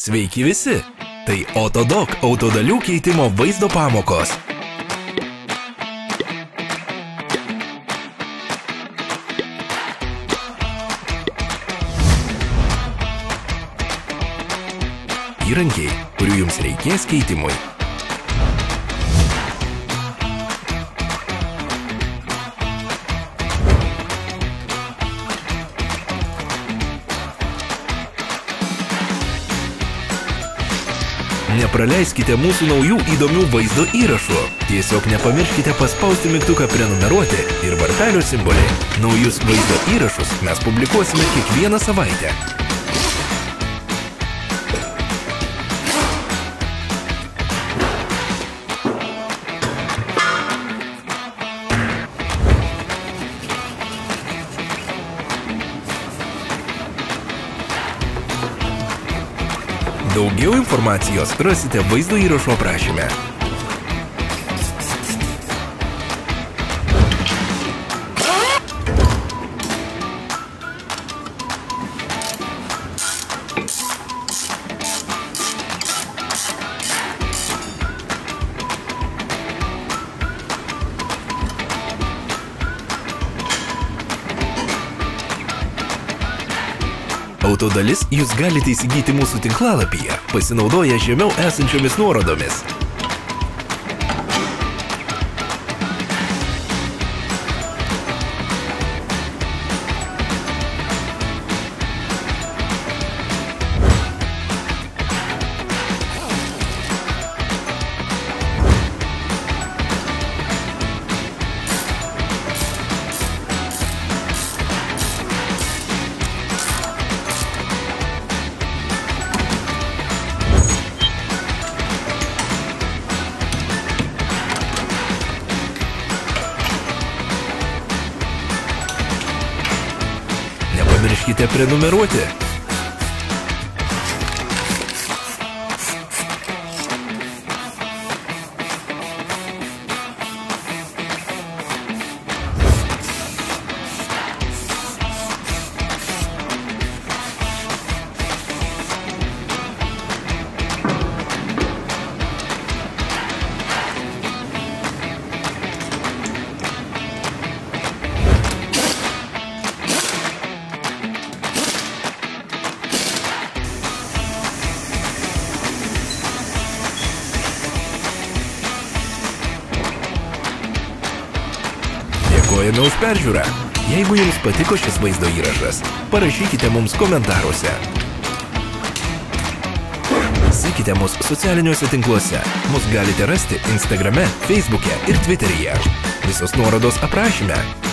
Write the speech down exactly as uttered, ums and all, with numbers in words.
Sveiki visi! Tai Autodoc autodalių keitimo vaizdo pamokos. Įrankiai, kurių jums reikės keitimui. Nepraleiskite mūsų naujų įdomių vaizdo įrašų. Tiesiog nepamirškite paspausti mygtuką prenumeruoti ir varpelio simbolį. Naujus vaizdo įrašus mes publikuosime kiekvieną savaitę. Daugiau informacijos rasite vaizdo įrašo aprašyme. Autodalis jūs galite įsigyti mūsų tinklalapyje, pasinaudoję žemiau esančiomis nuorodomis. Nepamirškite prenumeruoti. Dėkojame už peržiūrą. Jeigu jums patiko šis vaizdo įrašas, parašykite mums komentaruose. Sekite mus socialiniuose tinkluose. Mus galite rasti Instagrame, Facebook'e ir Twitter'yje. Visos nuorodos aprašyme.